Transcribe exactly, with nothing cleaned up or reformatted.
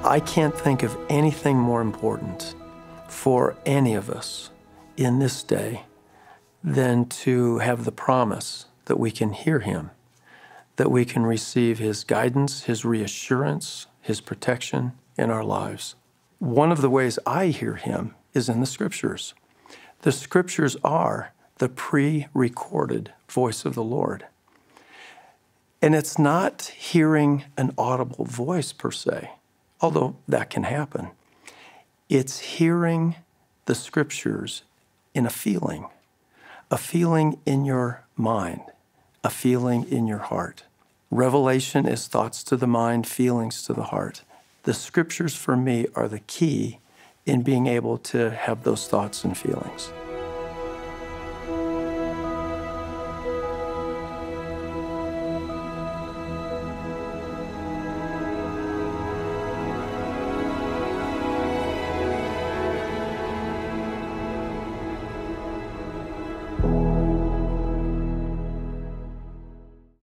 I can't think of anything more important for any of us in this day than to have the promise that we can hear him, that we can receive his guidance, his reassurance, his protection in our lives. One of the ways I hear him is in the scriptures. The scriptures are the pre-recorded voice of the Lord. And it's not hearing an audible voice per se, although that can happen. It's hearing the scriptures in a feeling, a feeling in your mind, a feeling in your heart. Revelation is thoughts to the mind, feelings to the heart. The scriptures for me are the key in being able to have those thoughts and feelings.